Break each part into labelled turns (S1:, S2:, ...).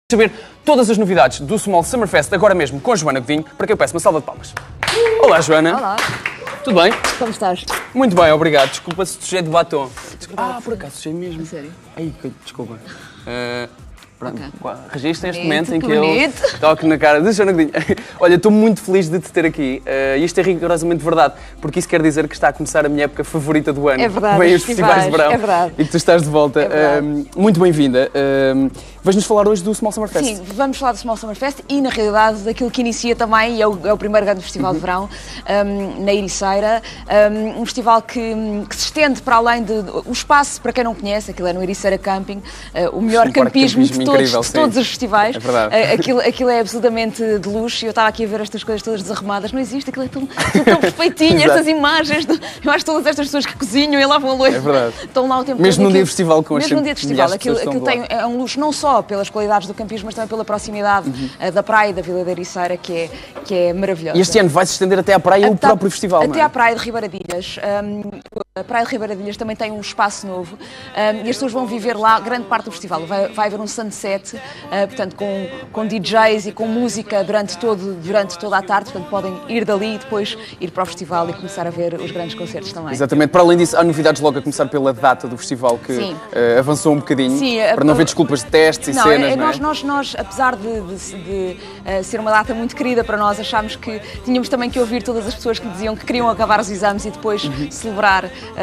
S1: Saber todas as novidades do Small Summer Fest agora mesmo com a Joana Godinho, para quem eu peço uma salva de palmas. Olá, Joana.
S2: Olá.
S1: Tudo bem?
S2: Como estás?
S1: Muito bem, obrigado. Desculpa se sujei de batom. Por acaso sujei mesmo.
S2: A sério?
S1: Ai, desculpa. Pronto,
S2: Ok.
S1: Registra este
S2: Bonito,
S1: momento em que
S2: que
S1: eu
S2: bonito.
S1: toco na cara de Joana Godinho. Olha, estou muito feliz de te ter aqui. E isto é rigorosamente verdade, porque isso quer dizer que está a começar a minha época favorita do ano.
S2: É verdade,
S1: Vêm
S2: os
S1: os festivais de verão.
S2: é verdade.
S1: E que tu estás de volta.
S2: É verdade.
S1: Muito bem-vinda. Vais-nos falar hoje do Small Summer Fest.
S2: Sim, vamos falar do Small Summer Fest e, na realidade, daquilo que inicia também, e é o primeiro grande festival de verão, na Ericeira. Um festival que se estende para além de... O espaço, para quem não conhece, aquilo é no Ericeira Camping, o melhor
S1: Um parque de
S2: campismo de
S1: incrível,
S2: todos os festivais.
S1: É verdade.
S2: Aquilo é absolutamente de luxo e eu estava aqui a ver estas coisas todas desarrumadas. Não existe, aquilo é tão perfeitinho, estas imagens. Eu acho que todas estas pessoas que cozinham e lavam a louça
S1: É verdade.
S2: estão lá o tempo
S1: Mesmo
S2: todo.
S1: num dia de festival com
S2: Mesmo num dia de festival.
S1: milhares de pessoas
S2: Aquilo
S1: estão
S2: tem, é um luxo não só pelas qualidades do campismo, mas também pela proximidade da praia e da Vila da Ericeira, que é maravilhosa.
S1: E este ano vai-se estender até à praia o próprio festival, não
S2: Até
S1: é?
S2: à praia de Ribeiradilhas. A praia de Ribeiradilhas também tem um espaço novo e as pessoas vão viver lá grande parte do festival. Vai haver um sunset, portanto, com DJs e com música durante toda a tarde, portanto podem ir dali e depois ir para o festival e começar a ver os grandes concertos também.
S1: Exatamente. Para além disso, há novidades logo a começar pela data do festival, que avançou um bocadinho,
S2: Sim,
S1: para não haver desculpas de testes e cenas, não é?
S2: Nós, apesar de ser uma data muito querida para nós, achámos que tínhamos também que ouvir todas as pessoas que diziam que queriam acabar os exames e depois celebrar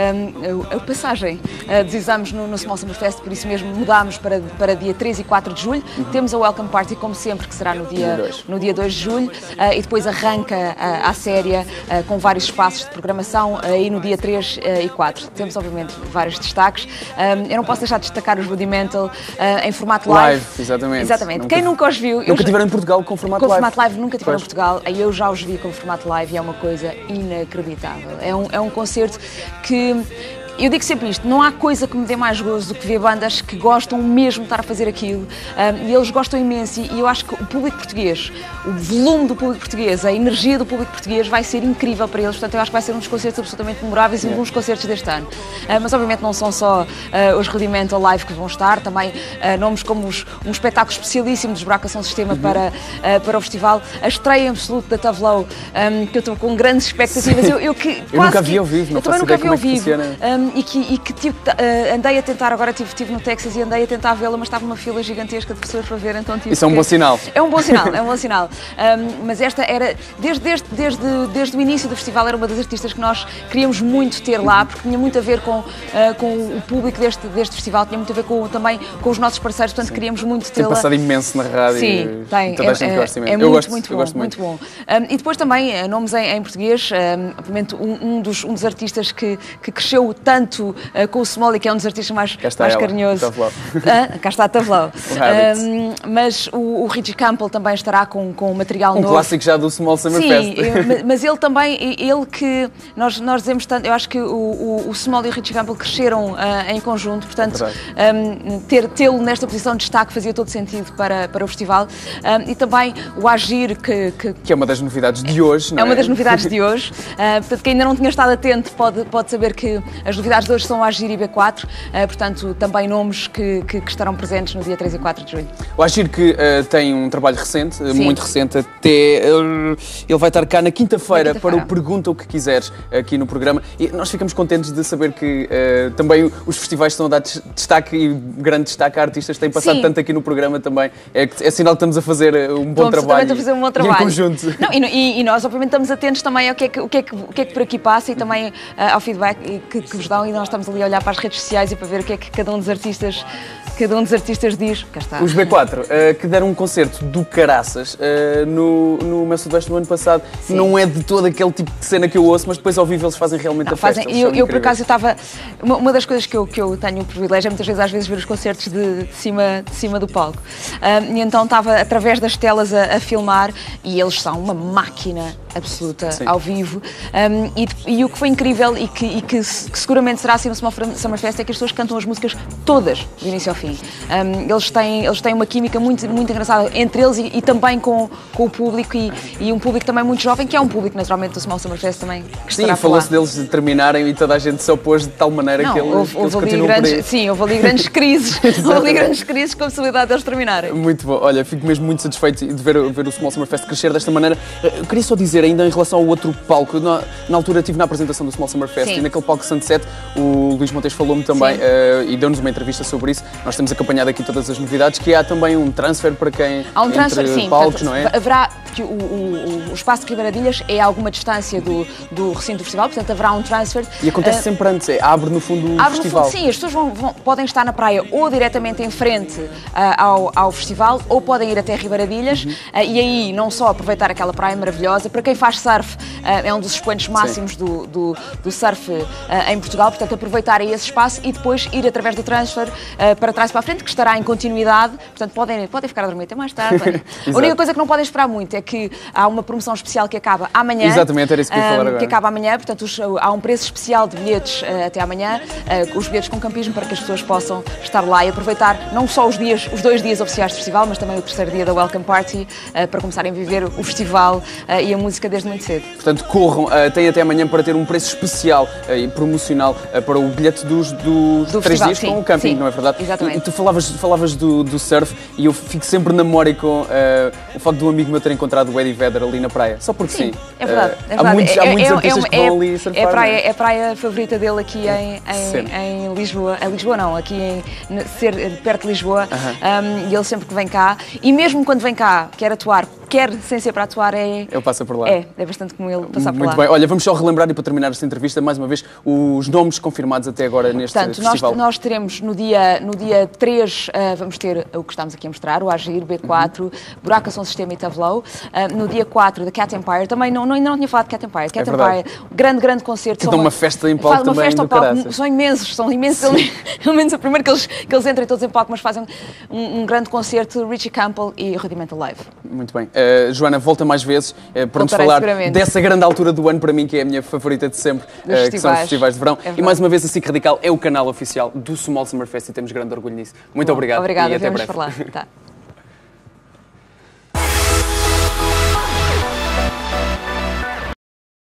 S2: a passagem dos exames no Small Summer Fest, por isso mesmo mudámos para dia 3 e 4 de julho. Temos a Welcome Party, como sempre, que será no dia 2 de julho, e depois arranca a série com vários espaços de programação aí no dia 3 e 4. Temos, obviamente, vários destaques. Eu não posso deixar de destacar os Rudimental em formato live.
S1: Exatamente.
S2: Quem nunca os viu...
S1: Nunca tiveram em Portugal com formato live.
S2: Com formato live nunca tiveram em Portugal. Eu já os vi com formato live e é uma coisa inacreditável. É um concerto que... Eu digo sempre isto, não há coisa que me dê mais gozo do que ver bandas que gostam mesmo de estar a fazer aquilo e eles gostam imenso e eu acho que o público português, o volume do público português, a energia do público português vai ser incrível para eles, portanto eu acho que vai ser um dos concertos absolutamente memoráveis e um dos concertos deste ano. Mas obviamente não são só os Rudimental Live que vão estar, também nomes como um espetáculo especialíssimo dos Buraco Ação Sistema para o festival, a estreia absoluta da Tavlow, que eu estou com grandes expectativas. Eu
S1: nunca vi ao vivo, não faço ideia como é que funciona.
S2: E que andei a tentar, agora estive no Texas e andei a tentar vê-la, mas estava uma fila gigantesca de pessoas para ver, então tive.
S1: Isso é um bom sinal.
S2: É um bom sinal. Mas esta era, desde o início do festival, era uma das artistas que nós queríamos muito ter lá, porque tinha muito a ver com o público deste festival, tinha muito a ver também com os nossos parceiros, portanto queríamos muito tê-la.
S1: Tem passado imenso na rádio.
S2: Sim, tem.
S1: Toda a gente gosta imenso.
S2: Eu gosto muito bom. E depois também, nomes em português, obviamente um dos artistas que cresceu tanto com o Small, que é um dos artistas mais carinhosos. Cá está a Tavlow. Mas o Richie Campbell também estará com material novo.
S1: Um clássico já do Small Summer Fest.
S2: Sim, mas ele também, que nós dizemos tanto, eu acho que o Small e o Richie Campbell cresceram em conjunto, portanto, tê-lo nesta posição de destaque fazia todo sentido para o festival. E também o Agir, que
S1: é uma das novidades de hoje, não é?
S2: É uma das novidades de hoje. Portanto, quem ainda não tinha estado atento pode saber que as novidades de hoje são o Agir e B4, portanto, também nomes que estarão presentes no dia 3 e 4 de julho.
S1: O Agir que tem um trabalho recente, muito recente, até ele vai estar cá na quinta-feira para o Pergunta o que Quiseres aqui no programa e nós ficamos contentes de saber que também os festivais estão a dar destaque e grande destaque a artistas que têm passado tanto aqui no programa também. É sinal que estamos a fazer um bom trabalho.
S2: A fazer um bom trabalho.
S1: E em conjunto.
S2: Não, e nós, obviamente, estamos atentos também ao que é que por aqui passa e também ao feedback que vos dão e nós estamos ali a olhar para as redes sociais e para ver o que é que cada um dos artistas diz. Cá está.
S1: Os B4, que deram um concerto do caraças no meu Sudoeste no ano passado, não é de todo aquele tipo de cena que eu ouço, mas depois ao vivo eles fazem realmente a festa.
S2: Eu por acaso, estava... Uma das coisas que eu tenho o privilégio é muitas vezes, às vezes, ver os concertos de cima do palco. E então estava através das telas a filmar e eles são uma máquina absoluta, ao vivo. E o que foi incrível e que seguramente será assim no Small Summer Fest é que as pessoas cantam as músicas todas, do início ao fim. Eles têm uma química muito, muito engraçada entre eles e também com o público e um público também muito jovem, que é um público naturalmente do Small Summer Fest também.
S1: Sim, falou-se deles terminarem e toda a gente se opôs de tal maneira que eles continuam por aí.
S2: Sim, houve ali grandes crises. Houve ali grandes crises com a possibilidade deles terminarem.
S1: Muito bom. Olha, fico mesmo muito satisfeito de ver o Small Summer Fest crescer desta maneira. Eu queria só dizer, ainda em relação ao outro palco, na altura estive na apresentação do Small Summer Fest. Sim. E naquele palco Sunset, o Luís Montes falou-me também e deu-nos uma entrevista sobre isso. Nós temos acompanhado aqui todas as novidades, que há também um transfer para quem
S2: há um transfer, sim,
S1: palcos,
S2: portanto,
S1: não é?
S2: Haverá, porque o espaço de Ribeiradilhas é a alguma distância do recinto do festival, portanto haverá um transfer.
S1: E acontece sempre antes, abre no fundo o festival.
S2: No fundo, sim, as pessoas podem estar na praia ou diretamente em frente ao festival, ou podem ir até Ribeiradilhas e aí não só aproveitar aquela praia maravilhosa. Para quem faz surf, é um dos expoentes máximos do surf em Portugal, portanto aproveitarem esse espaço e depois ir através do transfer para trás e para a frente, que estará em continuidade, portanto podem ficar a dormir até mais tarde. A única coisa que não podem esperar muito é que há uma promoção especial que acaba amanhã.
S1: Exatamente, era isso que eu ia falar agora.
S2: Que acaba amanhã, portanto há um preço especial de bilhetes até amanhã, os bilhetes com campismo, para que as pessoas possam estar lá e aproveitar não só os 2 dias oficiais do festival, mas também o 3º dia da Welcome Party, para começarem a viver o festival e a música desde muito cedo.
S1: Portanto, corram, têm até amanhã para ter um preço especial e promocional para o bilhete dos 3 dias com o camping, não é verdade?
S2: Exatamente.
S1: E tu falavas do surf e eu fico sempre na memória com o facto de um amigo meu ter encontrado o Eddie Vedder ali na praia, só porque sim.
S2: É verdade.
S1: Há muitos artistas que vão ali surfar.
S2: É a praia favorita dele aqui em Lisboa. Em Lisboa não, aqui perto de Lisboa. E ele sempre que vem cá, e mesmo quando vem cá, quer atuar, quer sem ser para atuar,
S1: ele passa por lá.
S2: É bastante como ele passar por lá.
S1: Muito bem. Olha, vamos só relembrar e para terminar esta entrevista, mais uma vez, os nomes confirmados até agora neste festival.
S2: Nós teremos no dia 3, vamos ter o que estamos aqui a mostrar, o Agir, B4, Buraco Som Sistema e Tavlow. No dia 4, da Cat Empire, também ainda não tinha falado de Cat Empire. Cat Empire, grande concerto.
S1: Então uma festa em palco também do caraças.
S2: São imensos. Pelo menos o primeiro que eles entrem todos em palco, mas fazem um grande concerto, Richie Campbell e Rudimental Live.
S1: Muito bem. Joana, volta mais vezes para nos falar dessa grande altura do ano, para mim, que é a minha favorita de sempre, que são os festivais de verão. E mais uma vez, a SIC Radical é o canal oficial do Small Summer Fest e temos grande orgulho nisso. Muito obrigado.
S2: Obrigada,
S1: e até breve.
S2: Por lá. Tá.